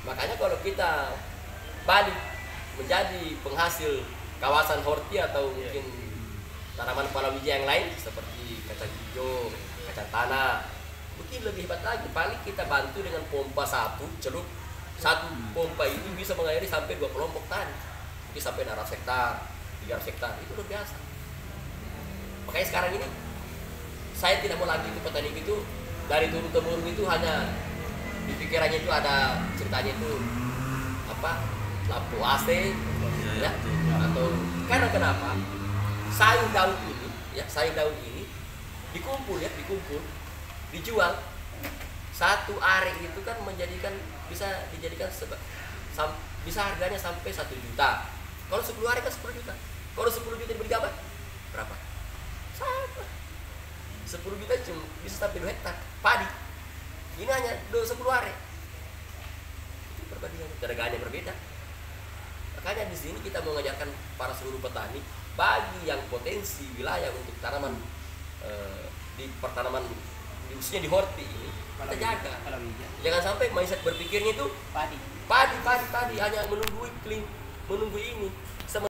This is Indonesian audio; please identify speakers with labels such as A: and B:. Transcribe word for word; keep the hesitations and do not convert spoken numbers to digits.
A: Makanya kalau kita balik menjadi penghasil kawasan horti atau mungkin tanaman palawija yang lain seperti kacang hijau, kacang tanah, mungkin lebih hebat lagi. Paling kita bantu dengan pompa satu celup, satu pompa itu bisa mengairi sampai dua kelompok tani, mungkin sampai enam ratus hektar, tiga ratus hektar, itu luar biasa. Makanya sekarang ini saya tidak mau lagi itu petani itu dari turun temurun itu hanya di pikirannya itu ada ceritanya itu apa lampu A C ya, atau karena kenapa sayur daun ini ya sayur daun ini dikumpul ya dikumpul dijual satu are itu kan menjadikan bisa dijadikan seba, sam, bisa harganya sampai satu juta. Kalau sepuluh are kan sepuluh juta. Kalau sepuluh juta dibeli apa berapa sama sepuluh juta cuma bisa sampai dua hektar padi. Ini hanya sepuluh are. Itu perbandingan harganya berbeda. Makanya di sini kita mau mengajarkan para seluruh petani bagi yang potensi wilayah untuk tanaman eh, di pertanaman khususnya di horti ini kita jaga. Jangan sampai mindset berpikirnya itu
B: padi
A: padi padi padi hanya menunggu iklim, menunggu ini.